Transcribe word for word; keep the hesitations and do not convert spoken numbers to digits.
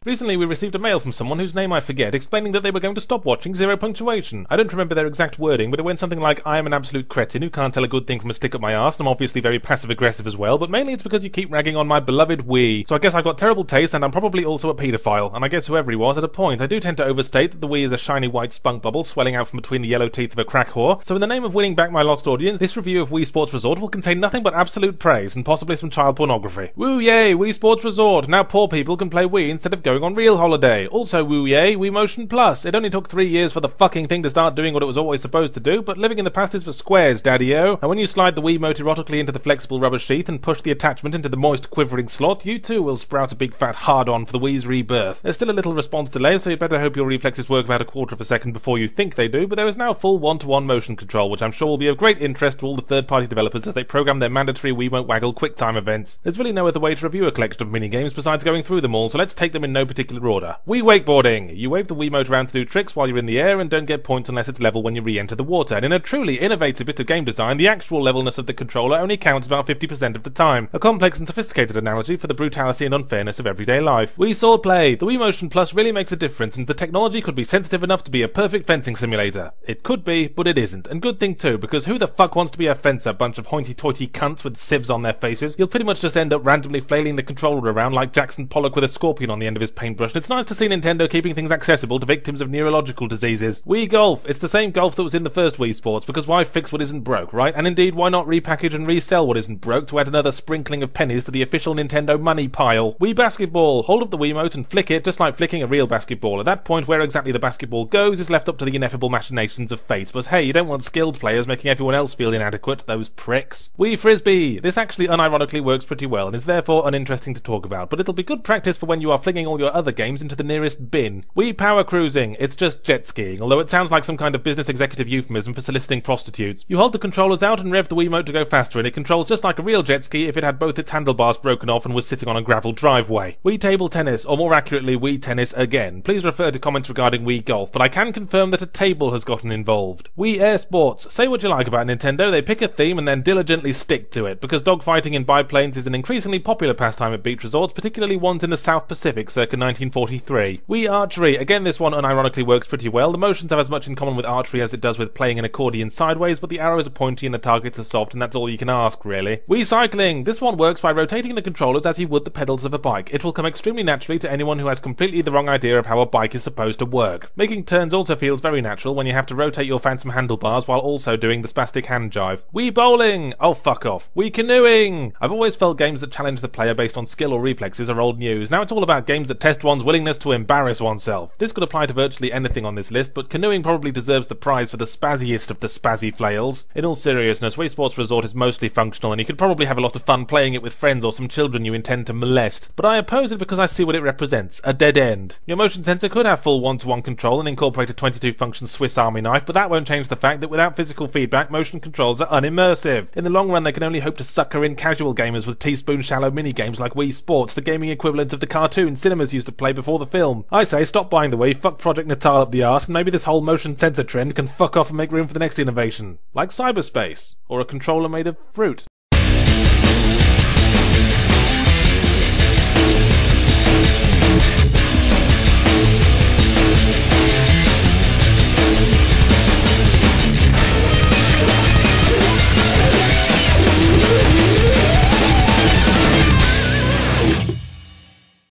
Recently we received a mail from someone whose name I forget explaining that they were going to stop watching Zero Punctuation. I don't remember their exact wording, but it went something like, I am an absolute cretin who can't tell a good thing from a stick up my arse, and I'm obviously very passive-aggressive as well, but mainly it's because you keep ragging on my beloved Wii. So I guess I've got terrible taste and I'm probably also a paedophile, and I guess whoever he was had a point. I do tend to overstate that the Wii is a shiny white spunk bubble swelling out from between the yellow teeth of a crack whore, so in the name of winning back my lost audience, this review of Wii Sports Resort will contain nothing but absolute praise and possibly some child pornography. Woo yay, Wii Sports Resort! Now poor people can play Wii instead of going on real holiday. Also woo yay, Wii Motion Plus. It only took three years for the fucking thing to start doing what it was always supposed to do, but living in the past is for squares, daddy-o. And when you slide the Wii mote erotically into the flexible rubber sheath and push the attachment into the moist quivering slot, you too will sprout a big fat hard-on for the Wii's rebirth. There's still a little response delay, so you better hope your reflexes work about a quarter of a second before you think they do, but there is now full one-to-one motion control, which I'm sure will be of great interest to all the third-party developers as they program their mandatory Wiimote Waggle QuickTime events. There's really no other way to review a collection of minigames besides going through them all, so let's take them in no particular order. Wii Wakeboarding! You wave the Wiimote around to do tricks while you're in the air and don't get points unless it's level when you re-enter the water, and in a truly innovative bit of game design, the actual levelness of the controller only counts about fifty percent of the time. A complex and sophisticated analogy for the brutality and unfairness of everyday life. Wii Swordplay! The Wii Motion Plus really makes a difference, and the technology could be sensitive enough to be a perfect fencing simulator. It could be, but it isn't, and good thing too, because who the fuck wants to be a fencer, bunch of hoity-toity cunts with sieves on their faces? You'll pretty much just end up randomly flailing the controller around like Jackson Pollock with a scorpion on the end of his paintbrush, and it's nice to see Nintendo keeping things accessible to victims of neurological diseases. Wii Golf! It's the same golf that was in the first Wii Sports, because why fix what isn't broke, right? And indeed, why not repackage and resell what isn't broke to add another sprinkling of pennies to the official Nintendo money pile? Wii Basketball! Hold up the Wiimote and flick it just like flicking a real basketball. At that point, where exactly the basketball goes is left up to the ineffable machinations of fate, but hey, you don't want skilled players making everyone else feel inadequate, those pricks. Wii Frisbee! This actually unironically works pretty well and is therefore uninteresting to talk about, but it'll be good practice for when you are flinging all your other games into the nearest bin. Wii Power Cruising! It's just jet skiing, although it sounds like some kind of business executive euphemism for soliciting prostitutes. You hold the controllers out and rev the Wiimote to go faster, and it controls just like a real jet ski if it had both its handlebars broken off and was sitting on a gravel driveway. Wii Table Tennis, or more accurately Wii Tennis again. Please refer to comments regarding Wii Golf, but I can confirm that a table has gotten involved. Wii Air Sports. Say what you like about Nintendo, they pick a theme and then diligently stick to it, because dogfighting in biplanes is an increasingly popular pastime at beach resorts, particularly ones in the South Pacific circa nineteen forty-three. Wii Archery. Again, this one unironically works pretty well. The motions have as much in common with archery as it does with playing an accordion sideways, but the arrows are pointy and the targets are soft, and that's all you can ask, really. Wii Cycling! This one works by rotating the controllers as you would the pedals of a bike. It will come extremely naturally to anyone who has completely the wrong idea of how a bike is supposed to work. Making turns also feels very natural when you have to rotate your phantom handlebars while also doing the spastic hand jive. Wii Bowling! Oh, fuck off. Wii Canoeing! I've always felt games that challenge the player based on skill or reflexes are old news. Now it's all about games that test one's willingness to embarrass oneself. This could apply to virtually anything on this list, but canoeing probably deserves the prize for the spazziest of the spazzy flails. In all seriousness, Wii Sports Resort is mostly functional, and you could probably have a lot of fun playing it with friends or some children you intend to molest. But I oppose it because I see what it represents, a dead end. Your motion sensor could have full one-to-one control and incorporate a twenty-two function Swiss Army knife, but that won't change the fact that without physical feedback, motion controls are unimmersive. In the long run, they can only hope to sucker in casual gamers with teaspoon-shallow minigames like Wii Sports, the gaming equivalent of the cartoon cinemas used to play before the film. I say stop buying the Wii, fuck Project Natal up the arse, and maybe this whole motion sensor trend can fuck off and make room for the next innovation. Like cyberspace, or a controller made of fruit.